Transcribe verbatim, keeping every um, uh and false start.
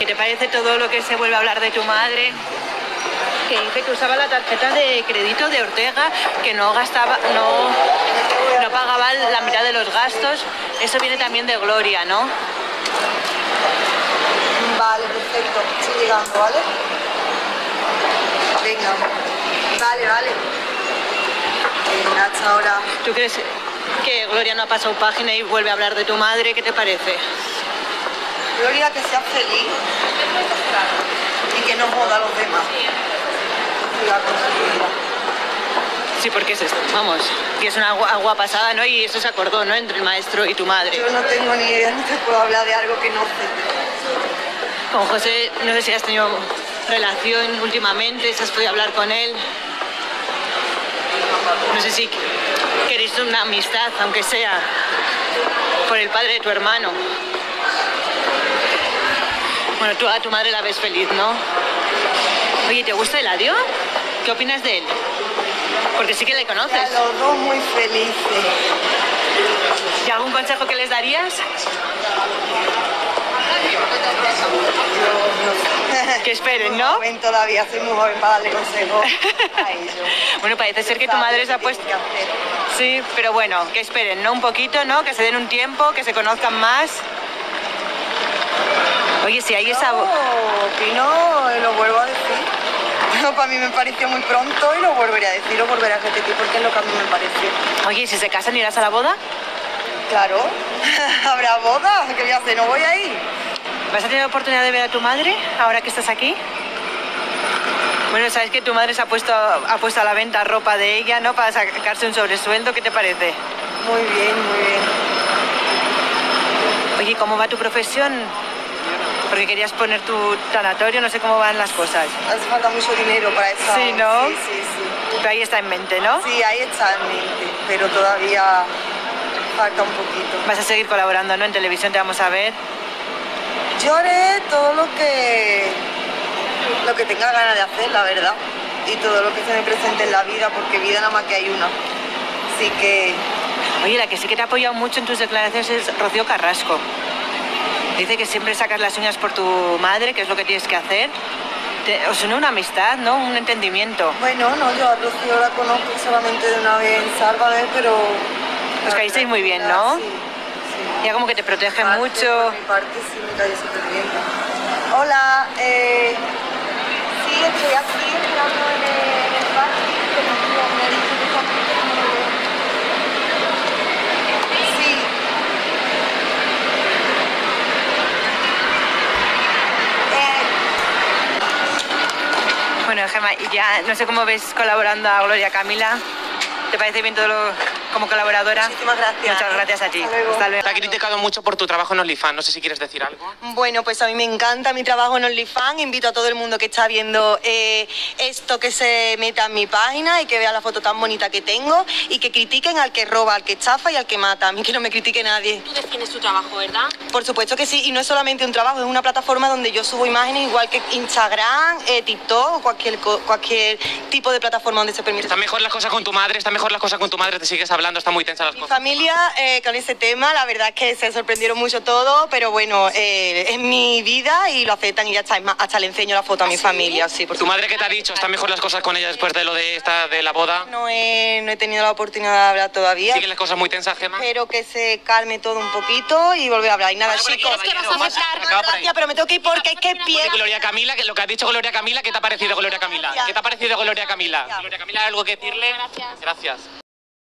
¿Qué te parece todo lo que se vuelve a hablar de tu madre? Que dice que usaba la tarjeta de crédito de Ortega, que no gastaba, no, no pagaba la mitad de los gastos. Eso viene también de Gloria, ¿no? Vale, perfecto. Estoy llegando, ¿vale? Venga. Vale, vale. Venga, hasta ahora. ¿Tú crees que Gloria no ha pasado página y vuelve a hablar de tu madre? ¿Qué te parece? Gloria, que sea feliz y que no joda a los demás. Sí, porque es esto, vamos, que es una agua, agua pasada, ¿no? Y eso se acordó, ¿no? Entre el maestro y tu madre. Yo no tengo ni idea, no te puedo hablar de algo que no sé. Con José, no sé si has tenido relación últimamente, si has podido hablar con él. No sé si queréis una amistad, aunque sea por el padre de tu hermano. Bueno, tú a tu madre la ves feliz, ¿no? Oye, ¿te gusta Eladio? ¿Qué opinas de él? Porque sí que le conoces. A los dos muy felices. ¿Y algún consejo que les darías? Que esperen, ¿no? Joven todavía, soy muy joven para darle consejos a ellos. Bueno, parece ser que tu madre se ha puesto... Sí, pero bueno, que esperen, ¿no? Un poquito, ¿no? Que se den un tiempo, que se conozcan más. Oye, si hay esa... No, opino, lo vuelvo a decir. No, para mí me pareció muy pronto y lo volveré a decir, lo volveré a repetir porque es lo que a mí me pareció. Oye, ¿y si se casan irás a la boda? Claro, habrá boda, ¿qué voy a hacer? ¿No voy a ir? ¿Vas a tener la oportunidad de ver a tu madre ahora que estás aquí? Bueno, sabes que tu madre se ha puesto, ha puesto a la venta ropa de ella, ¿no? Para sacarse un sobresueldo, ¿qué te parece? Muy bien, muy bien. Oye, ¿cómo va tu profesión? Porque querías poner tu tanatorio, no sé cómo van las cosas. Hace falta mucho dinero para eso. Sí, ¿no? Sí, sí, sí. Pero ahí está en mente, ¿no? Sí, ahí está en mente, pero todavía falta un poquito. Vas a seguir colaborando, ¿no? En televisión te vamos a ver. Yo haré todo lo que, lo que tenga ganas de hacer, la verdad. Y todo lo que se me presente en la vida, porque vida nada más que hay una. Así que... Oye, la que sí que te ha apoyado mucho en tus declaraciones es Rocío Carrasco. Dice que siempre sacas las uñas por tu madre, que es lo que tienes que hacer. Te, os une una amistad, ¿no? Un entendimiento. Bueno, no, yo a Rocío la conozco solamente de una vez en Sálvame, pero... Os caísteis muy bien, ¿no? Sí, sí. Ya como que te protege Parte, mucho. Por mi parte sí me caí súper bien. Hola, eh... sí, estoy aquí esperando en el, en el parque, que me me ha dicho que está aquí, pero no lo veo. Sí. Bueno, Gemma, y ya no sé cómo ves colaborando a Gloria Camila. ¿Te parece bien todo lo, como colaboradora? Muchísimas gracias. Muchas gracias a ti. Hasta luego. Hasta luego. Te ha criticado mucho por tu trabajo en OnlyFans, no sé si quieres decir algo. Bueno, pues a mí me encanta mi trabajo en OnlyFans. Invito a todo el mundo que está viendo eh, esto que se meta en mi página y que vea la foto tan bonita que tengo y que critiquen al que roba, al que estafa y al que mata. A mí que no me critique nadie. Tú defines tu trabajo, ¿verdad? Por supuesto que sí, y no es solamente un trabajo, es una plataforma donde yo subo imágenes igual que Instagram, eh, TikTok o cualquier, cualquier tipo de plataforma donde se permite. ¿Están mejor las cosas con tu madre? ¿Están mejor las cosas con tu madre? ¿Te sigues hablando? ¿Están muy tensas las Mi cosas? familia eh, con ese tema, la verdad es que se sorprendieron mucho todo, pero bueno, eh, es mi vida y lo aceptan y ya está. Es más, hasta le enseño la foto a mi familia, sí. Por ¿Tu madre qué te ha dicho? ¿Están mejor las cosas con ella después de lo de esta, de la boda? No he, no he tenido la oportunidad de hablar todavía. ¿Siguen las cosas muy tensas, Gemma? Espero que se calme todo un poquito y volver a hablar. Y nada, Vale, por aquí, chicos, es que vas a caballero. aceptar. Acaba por ahí. gracias, pero me tengo que ir porque es que Oye, pierdo. Gloria Camila, que lo que ha dicho Gloria Camila, ¿qué te ha parecido Gloria Camila? ¿Qué te ha parecido Gloria Camila? Gloria Camila, ¿hay algo que decirle? Gracias. Gracias.